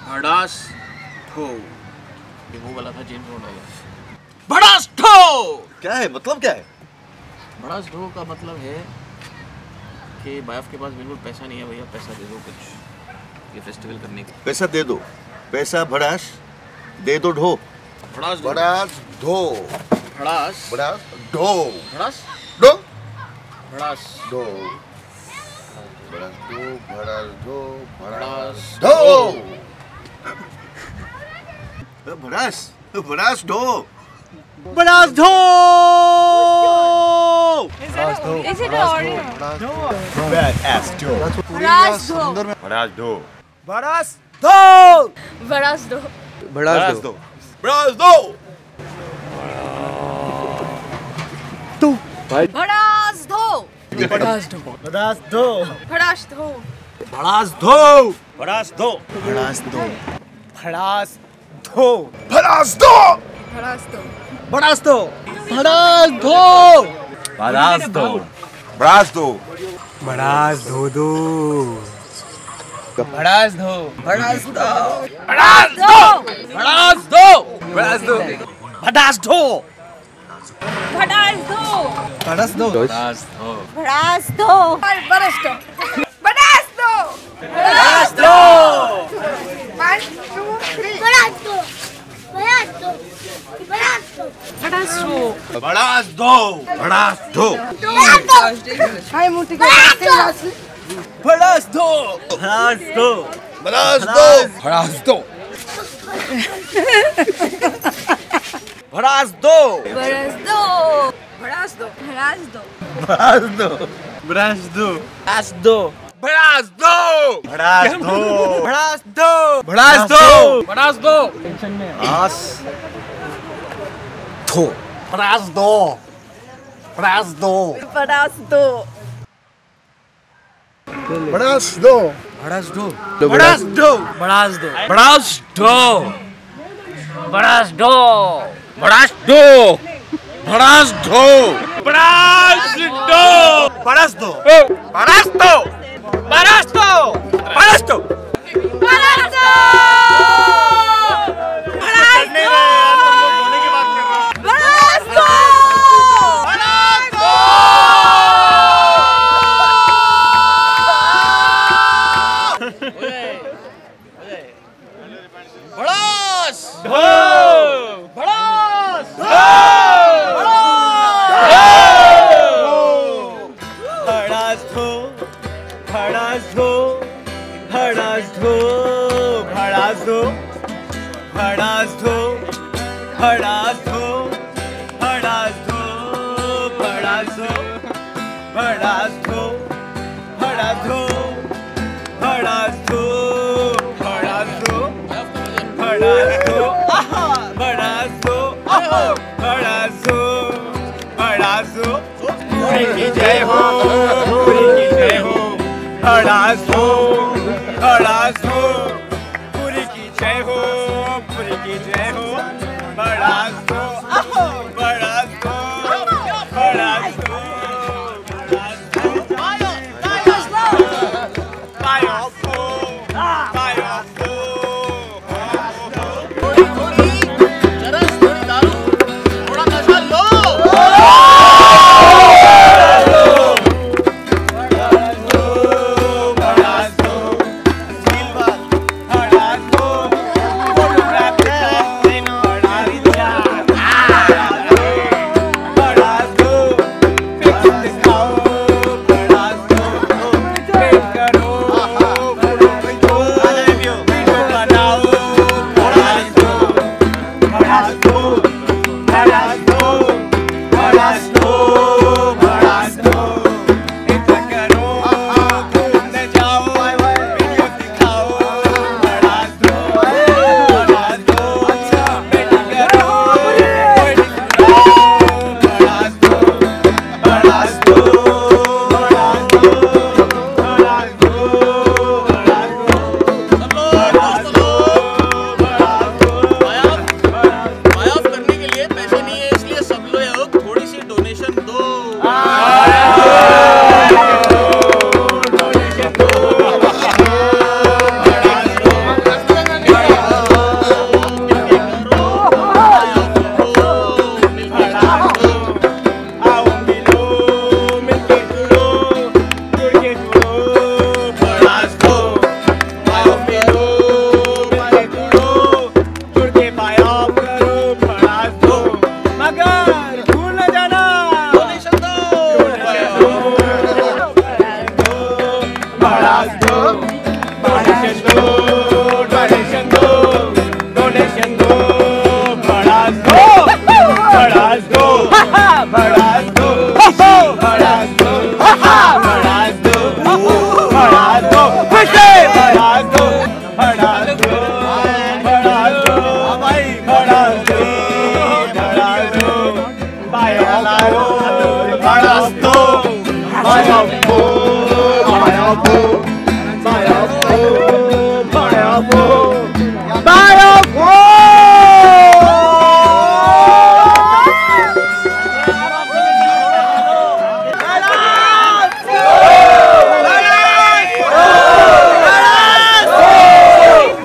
भड़ास धो, ये वो वाला था जेम्स बॉन्ड वाला। भड़ास धो क्या है, मतलब क्या है? भड़ास धो का मतलब है कि बायफ के पास बिल्कुल पैसा नहीं है, भैया पैसा दे दो कुछ ये फेस्टिवल करने के। पैसा दे दो, पैसा भड़ास दे दो ढो। भड़ास धो, भड़ास धो, भड़ास भड़ास ढो, भड़ास ढो, भड़ास ढो, भड़ास धो, भड़ास धो, भड़ास धो, भड़ास, भड़ास धो, भड़ास धो। Is it already? Badass Dho, Bhadaas Dho. Badass Dho, भड़ास धो, Bhadaas Dho. Badass Dho, भड़ास धो। Bhadaas Dho. भड़ास धो, भड़ास धो, Bhadaas Dho. भड़ास धो, भड़ास धो, भड़ास धो, भड़ास धो, भड़ास धो, Bhadaas Dho. भड़ास धो, भड़ास धो, Badass Dho, Badass Dho, भड़ास धो दो, भड़ास धो, भड़ास धो, भड़ास धो, भड़ास धो, भड़ास धो, भड़ास धो, Bhadaas Dho. भड़ास धो, भड़ास धो, Bhadaas Dho. Bhadaas Dho. Bhadaas Dho. भड़ास धो, 1, 2, 3. Bhadaas Dho. Bhadaas Dho. Bhadaas Dho. Bhadaas Dho. Badass Dho, Badass Dho, Hi, Muti. भड़ास धो, भड़ास धो, Badass Dho, भड़ास धो, भड़ास धो, Bhadaas Dho. Bhadaas Dho. Bhadaas Dho. Badass Dho, भड़ास धो, भड़ास धो, भड़ास धो, Badass Dho, भड़ास धो, भड़ास धो, भड़ास धो, टेंशन में आस धो, भड़ास धो, भड़ास धो, Bhadaas Dho. Badass Dho, भड़ास धो, भड़ास धो, भड़ास धो, भड़ास धो, भड़ास धो, भड़ास धो, भड़ास धो, भड़ास धो, भड़ास धो, भड़ास धो, भड़ास धो, भड़ास धो, Bhadaas Dho. Bhadaas Dho. Bhadaas Dho. भड़ास धो, भड़ास धो, भड़ास धो, भड़ास धो, भड़ास धो, भड़ास धो, भड़ास धो, भड़ास धो, भड़ास धो, भड़ास धो, भड़ास धो, भड़ास धो, भड़ास धो, भड़ास धो, भड़ास दो, भड़ास दो, भड़ास दो, भड़ास दो, पूरी की जय हो, पूरी की जय हो, भड़ास दो, भड़ास दो, पूरी की जय हो, पूरी की जय हो, भड़ास दो, भड़ास दो, भड़ास दो, भड़ास दो, Byoff Puri, Byoff Puri. चरस थोड़ी दारू, थोड़ा नशा लो। भड़ास दो, भड़ास दो, भड़ास दो, फोटोग्राफ भड़ास दो, भड़ास